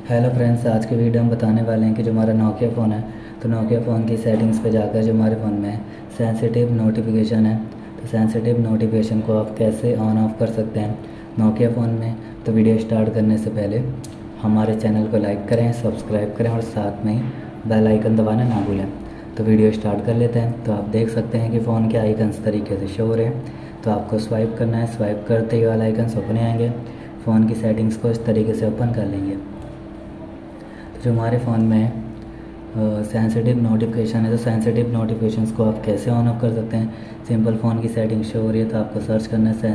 Hello friends, आज के video हम बताने वाले हैं कि जो हमारा नोकिया फ़ोन है तो नोकिया फ़ोन की सेटिंग्स पे जाकर जो हमारे फ़ोन में सेंसिटिव नोटिफिकेशन है तो सेंसिटिव नोटिफिकेशन को आप कैसे ऑन ऑफ कर सकते हैं नोकिया फ़ोन में। तो वीडियो स्टार्ट करने से पहले हमारे चैनल को लाइक करें, सब्सक्राइब करें और साथ में ही बेल आइकन दबाना ना भूलें। तो वीडियो स्टार्ट कर लेते हैं। तो आप देख सकते हैं कि फ़ोन के आइकन्स तरीके से शो हो रहे हैं। तो आपको स्वाइप करना है, स्वाइप करते ही वाला आइकन्स ओपन आएंगे। फ़ोन की सेटिंग्स को इस तरीके से ओपन कर लेंगे। जो हमारे फ़ोन में सेंसिटिव नोटिफिकेशन है तो सेंसिटिव नोटिफिकेशंस को आप कैसे ऑन ऑफ कर सकते हैं। सिंपल फ़ोन की सेटिंग शो हो रही है तो आपको सर्च करना है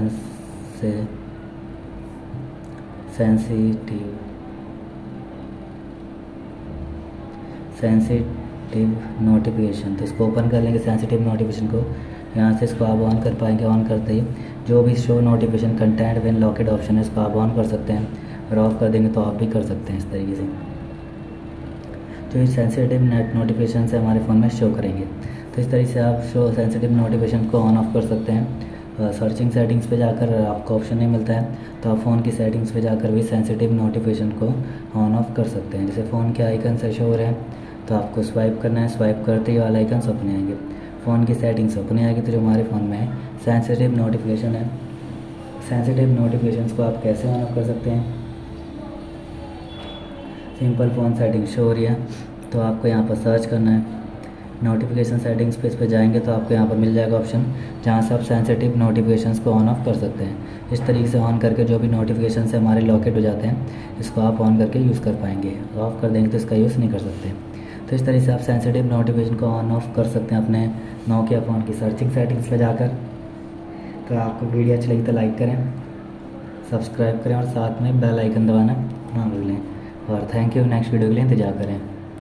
सेंसिटिव नोटिफिकेशन। तो इसको ओपन कर लेंगे सेंसिटिव नोटिफिकेशन को। यहाँ से इसको आप ऑन कर पाएंगे। ऑन करते ही जो भी show notification content when locked option है इसको आप ऑन कर सकते हैं और ऑफ कर देंगे तो आप भी कर सकते हैं इस तरीके से। जो सेंसिटिव नेट नोटिफिकेशन से हमारे फ़ोन में शो करेंगे तो इस तरीके से आप शो सेंसिटिव नोटिफिकेशन को ऑन ऑफ कर सकते हैं। सर्चिंग सेटिंग्स पे जाकर आपको ऑप्शन नहीं मिलता है तो आप फ़ोन की सेटिंग्स पे जाकर भी सेंसिटिव नोटिफिकेशन को ऑन ऑफ कर सकते हैं। जैसे फ़ोन के आइकन से शो हो रहे हैं तो आपको स्वाइप करना है, स्वाइप करते ही वाला आइकन ओपन आएंगे। फ़ोन की सेटिंग्स ओपन आएगी तो जो हमारे फ़ोन में सेंसिटिव नोटिफिकेशन है, सेंसिटिव नोटिफिकेशन को आप कैसे ऑन ऑफ कर सकते हैं। सिंपल फ़ोन सेटिंग शो हो रही है तो आपको यहाँ पर सर्च करना है नोटिफिकेशन सेटिंग्स पे। इस पर जाएंगे तो आपको यहाँ पर मिल जाएगा ऑप्शन जहाँ से आप सेंसिटिव नोटिफिकेशंस को ऑन ऑफ कर सकते हैं। इस तरीके से ऑन करके जो भी नोटिफिकेशन से हमारे लॉकेट हो जाते हैं इसको आप ऑन करके यूज़ कर पाएंगे। ऑफ़ कर देंगे तो इसका यूज़ नहीं कर सकते। तो इस तरीके से आप सेंसिटिव नोटिफिकेशन को ऑन ऑफ कर सकते हैं अपने नोकिया फ़ोन की सर्चिंग सेटिंग्स पर जाकर। तो आपको वीडियो अच्छी लगी तो लाइक करें, सब्सक्राइब करें और साथ में बेल आइकन दबाना ना भूलें। और थैंक यू। नेक्स्ट वीडियो के लिए इंतजार करें।